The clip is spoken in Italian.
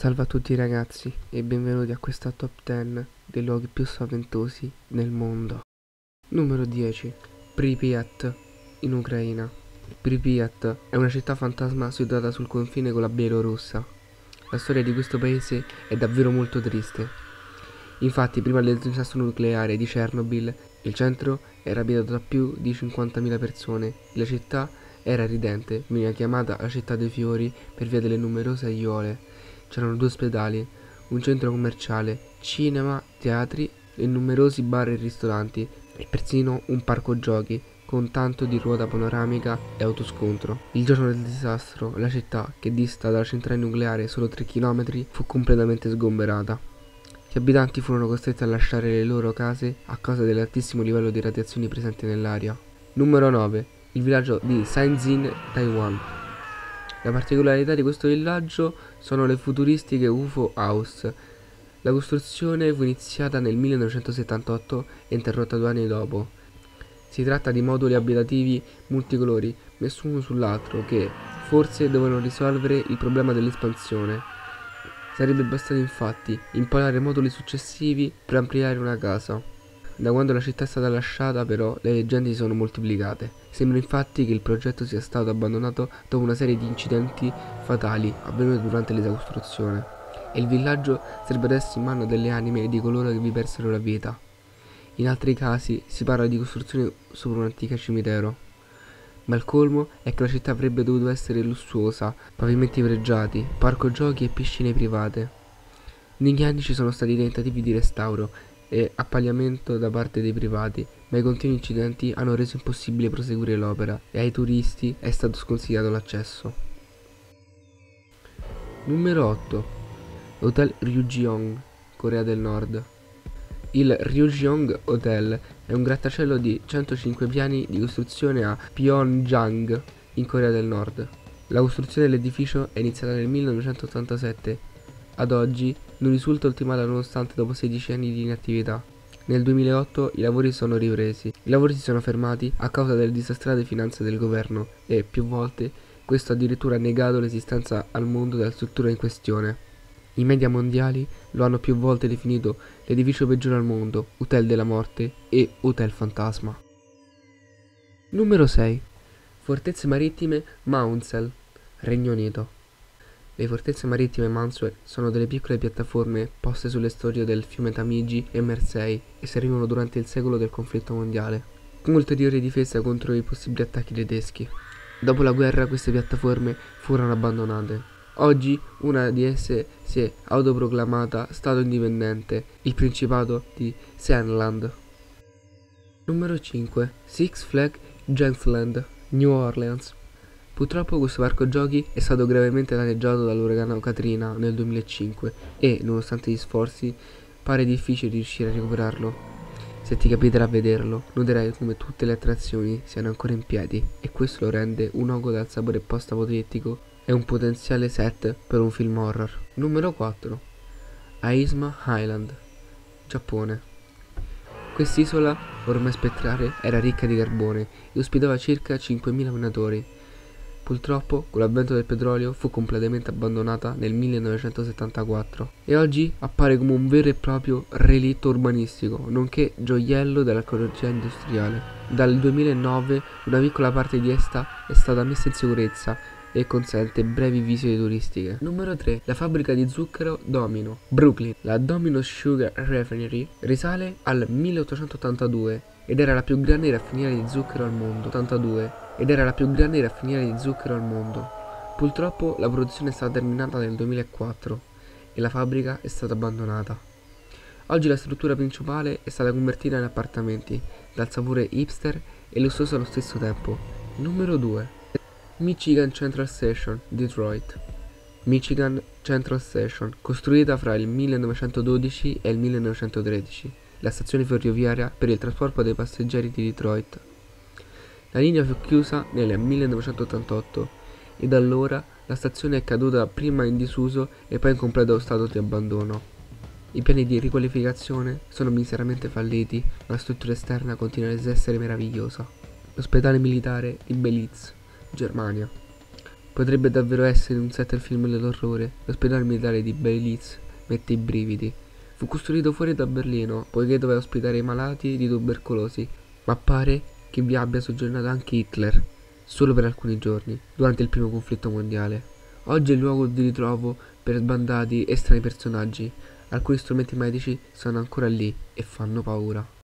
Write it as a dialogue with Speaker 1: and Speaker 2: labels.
Speaker 1: Salve a tutti ragazzi e benvenuti a questa top 10 dei luoghi più spaventosi nel mondo. Numero 10. Pripyat in Ucraina. Pripyat è una città fantasma situata sul confine con la Bielorussia. La storia di questo paese è davvero molto triste. Infatti, prima del disastro nucleare di Chernobyl, il centro era abitato da più di 50.000 persone. La città era ridente, veniva chiamata la città dei fiori per via delle numerose aiuole. C'erano 2 ospedali, un centro commerciale, cinema, teatri e numerosi bar e ristoranti e persino un parco giochi con tanto di ruota panoramica e autoscontro. Il giorno del disastro, la città, che dista dalla centrale nucleare solo 3 km, fu completamente sgomberata. Gli abitanti furono costretti a lasciare le loro case a causa dell'altissimo livello di radiazioni presenti nell'aria. Numero 9. Il villaggio di Sainzin, Taiwan. La particolarità di questo villaggio sono le futuristiche UFO House. La costruzione fu iniziata nel 1978 e interrotta 2 anni dopo. Si tratta di moduli abitativi multicolori, messi uno sull'altro, che forse dovevano risolvere il problema dell'espansione. Sarebbe bastato infatti impalare moduli successivi per ampliare una casa. Da quando la città è stata lasciata però le leggende si sono moltiplicate. Sembra infatti che il progetto sia stato abbandonato dopo una serie di incidenti fatali avvenuti durante l'esecuzione e il villaggio sarebbe adesso in mano delle anime di coloro che vi persero la vita. In altri casi si parla di costruzione sopra un antico cimitero. Ma il colmo è che la città avrebbe dovuto essere lussuosa, pavimenti pregiati, parco giochi e piscine private. Negli anni ci sono stati tentativi di restauro e appagliamento da parte dei privati, ma i continui incidenti hanno reso impossibile proseguire l'opera e ai turisti è stato sconsigliato l'accesso. Numero 8. Hotel Ryugyong, Corea del Nord. Il Ryugyong Hotel è un grattacielo di 105 piani di costruzione a Pyongyang, in Corea del Nord. La costruzione dell'edificio è iniziata nel 1987. Ad oggi non risulta ultimata nonostante dopo 16 anni di inattività. Nel 2008 i lavori sono ripresi. I lavori si sono fermati a causa delle disastrate finanze del governo e più volte questo addirittura ha negato l'esistenza al mondo della struttura in questione. I media mondiali lo hanno più volte definito l'edificio peggiore al mondo, Hotel della Morte e Hotel Fantasma. Numero 6. Fortezze marittime Maunsell, Regno Unito. Le fortezze marittime Maunsell sono delle piccole piattaforme poste sulle storie del fiume Tamigi e Mersey e servivano durante il secolo del conflitto mondiale, come ulteriore difesa contro i possibili attacchi tedeschi. Dopo la guerra queste piattaforme furono abbandonate. Oggi una di esse si è autoproclamata Stato indipendente, il Principato di Seanland. Numero 5. Six Flags Giantland, New Orleans. Purtroppo questo parco giochi è stato gravemente danneggiato dall'uragano Katrina nel 2005 e, nonostante gli sforzi, pare difficile riuscire a recuperarlo. Se ti capiterà a vederlo, noterai come tutte le attrazioni siano ancora in piedi e questo lo rende un ogo dal sapore post-apocalittico e un potenziale set per un film horror. Numero 4. Aishima Island, Giappone. Quest'isola, ormai spettrale, era ricca di carbone e ospitava circa 5.000 minatori. Purtroppo, con l'avvento del petrolio, fu completamente abbandonata nel 1974 e oggi appare come un vero e proprio relitto urbanistico, nonché gioiello dell'archeologia industriale. Dal 2009 una piccola parte di essa è stata messa in sicurezza e consente brevi visite turistiche. Numero 3. La fabbrica di zucchero Domino, Brooklyn. La Domino Sugar Refinery risale al 1882 ed era la più grande raffineria di zucchero al mondo. Purtroppo la produzione è stata terminata nel 2004 e la fabbrica è stata abbandonata. Oggi la struttura principale è stata convertita in appartamenti, dal sapore hipster e lussuoso allo stesso tempo. Numero 2. Michigan Central Station, Detroit. Michigan Central Station, costruita fra il 1912 e il 1913, la stazione ferroviaria per il trasporto dei passeggeri di Detroit. La linea fu chiusa nel 1988 e da allora la stazione è caduta prima in disuso e poi in completo stato di abbandono. I piani di riqualificazione sono miseramente falliti, ma la struttura esterna continua ad essere meravigliosa. L'ospedale militare di Belitz, Germania. Potrebbe davvero essere un set del film dell'orrore. L'ospedale militare di Belitz mette i brividi. Fu costruito fuori da Berlino, poiché doveva ospitare i malati di tubercolosi, ma pare che vi abbia soggiornato anche Hitler, solo per alcuni giorni, durante il primo conflitto mondiale. Oggi è il luogo di ritrovo per sbandati e strani personaggi. Alcuni strumenti medici sono ancora lì e fanno paura.